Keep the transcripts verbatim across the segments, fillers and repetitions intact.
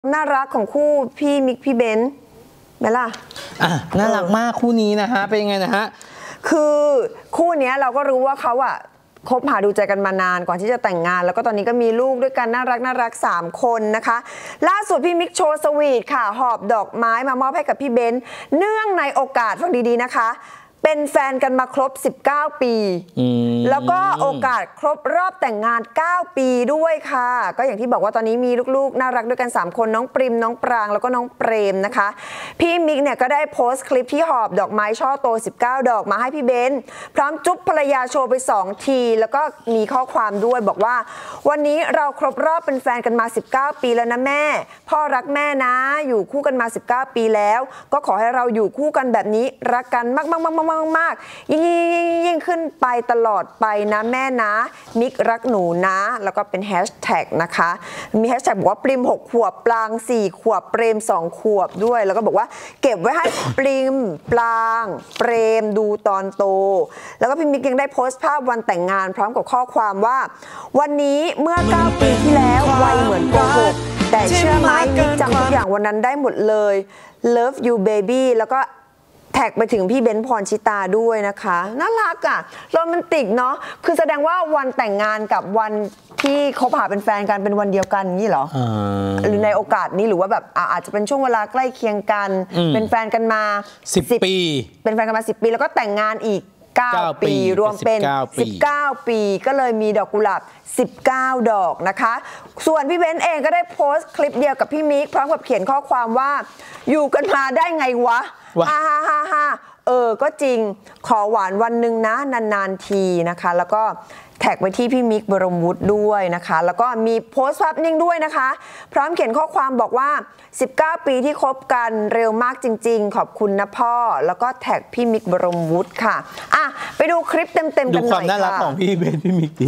น่ารักของคู่พี่มิกพี่เบนซ์ไหมล่ะอ่ะน่ารักมากคู่นี้นะฮะเป็นยังไงนะฮะคือคู่นี้เราก็รู้ว่าเขาอะคบหาดูใจกันมานานก่อนที่จะแต่งงานแล้วก็ตอนนี้ก็มีลูกด้วยกันน่ารักน่ารักสามคนนะคะล่าสุดพี่มิกโชว์สวีทค่ะหอบดอกไม้มามอบให้กับพี่เบนซ์เนื่องในโอกาสฟังดีๆนะคะเป็นแฟนกันมาครบสิบเก้าปีแล้วก็โอกาสครบรอบแต่งงานเก้าปีด้วยค่ะก็อย่างที่บอกว่าตอนนี้มีลูกๆน่ารักด้วยกันสามคนน้องปริมน้องปรางแล้วก็น้องเปรมนะคะพี่มิกเนี่ยก็ได้โพสต์คลิปที่หอบดอกไม้ช่อโตสิบเก้าดอกมาให้พี่เบนซ์พร้อมจุ๊บภรรยาโชว์ไปสองทีแล้วก็มีข้อความด้วยบอกว่าวันนี้เราครบรอบเป็นแฟนกันมาสิบเก้าปีแล้วนะแม่พ่อรักแม่นะอยู่คู่กันมาสิบเก้าปีแล้วก็ขอให้เราอยู่คู่กันแบบนี้รักกันมากๆๆมากๆยิ่งยิ่งขึ้นไปตลอดไปนะแม่นะมิกรักหนูนะแล้วก็เป็นแฮชแท็กนะคะมีแฮชแท็กบอกว่าปริมหกขวบปลางสี่ขวบเปรมสองขวบด้วยแล้วก็บอกว่าเก็บไว้ให้ปริมปลางเปรมดูตอนโตแล้วก็พี่มิกยังได้โพสต์ภาพวันแต่งงานพร้อมกับข้อความว่าวันนี้เมื่อเก้าปีที่แล้ววัยเหมือนโกหกแต่เชื่อไหมมิกจำทุกอย่างวันนั้นได้หมดเลย Love you baby แล้วก็แท็กไปถึงพี่เบนซ์พรชิตาด้วยนะคะน่ารักอ่ะโรแมนติกเนาะคือแสดงว่าวันแต่งงานกับวันที่คบหาเป็นแฟนกันเป็นวันเดียวกันนี่เหรอหรือในโอกาสนี้หรือว่าแบบอาจจะเป็นช่วงเวลาใกล้เคียงกันเป็นแฟนกันมาสิบปีเป็นแฟนกันมาสิบปีแล้วก็แต่งงานอีกเก้าปีรวมเป็นสิบเก้าปีก็เลยมีดอกกุหลาบสิบเก้าดอกนะคะส่วนพี่เบนซ์เองก็ได้โพสต์คลิปเดียวกับพี่มิกพร้อมกับเขียนข้อความว่าอยู่กันมาได้ไงวะฮ่าฮ่าฮ่าฮ่าเออก็จริงขอหวานวันหนึ่งนะนานๆทีนะคะแล้วก็แท็กไปที่พี่มิกบรมวุฒิด้วยนะคะแล้วก็มีโพสต์ภาพนิ่งด้วยนะคะพร้อมเขียนข้อความบอกว่าสิบเก้าปีที่คบกันเร็วมากจริงๆขอบคุณนะพ่อแล้วก็แท็กพี่มิกบรมวุฒิค่ะอ่ะไปดูคลิปเต็มๆกันหน่อยค่ะดูความน่ารักของพี่เบนพี่มิกดิ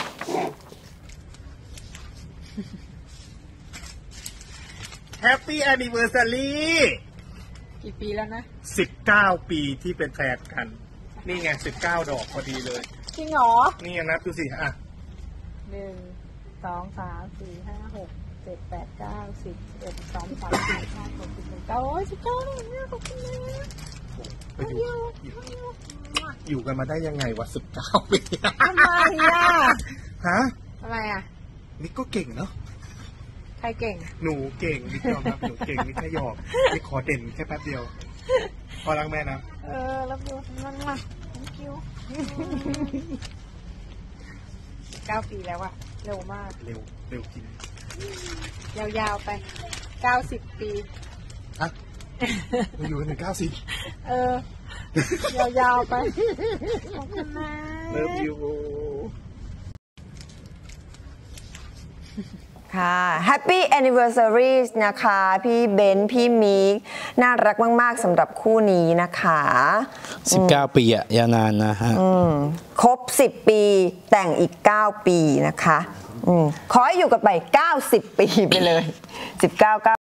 แฮปปี้แอนนิเวอร์ซารีกี่ปีแล้วนะสิบเก้าปีที่เป็นแฟนกันนี่ไงสิบเก้าดอกพอดีเลยจริงเหรอนี่นับดูสิอ่ะหนึ่งสองสามสี่ห้าหกเจ็ดแปดเก้าสิบสิบเอ็ดสองสามสี่ห้าหกสิบเจ็ดเก้าโอ้ยสิบเก้าเลยนะขอบคุณนะไปอยู่อยู่กันมาได้ยังไงวะสิบเก้าปีทำไมอ่ะฮะทำไมอ่ะนี่ก็เก่งเนาะใครเก่งหนูเก่งนี่ยอมรับหนูเก่งนี่แค่หยอกนี่ขอเด่นแค่แป๊บเดียวพอรักแม่นะเออรับดูมันมาคิวเก้าปีแล้วอะเร็วมากเร็วเร็วจริงยาวๆไปเก้าสิบปีอะมาอยู่กันถึงเก้าสิบเออยาวๆไปขอบคุณนะเลิฟยูค่ะ Happy Anniversary นะคะพี่เบนซ์พี่มิกน่ารักมากๆสำหรับคู่นี้นะคะสิบเก้าปีอะยาวนานนะฮะครบสิบปีแต่งอีกเก้าปีนะคะขอให้อยู่กันไปเก้าสิบปีไปเลยสิบเก้า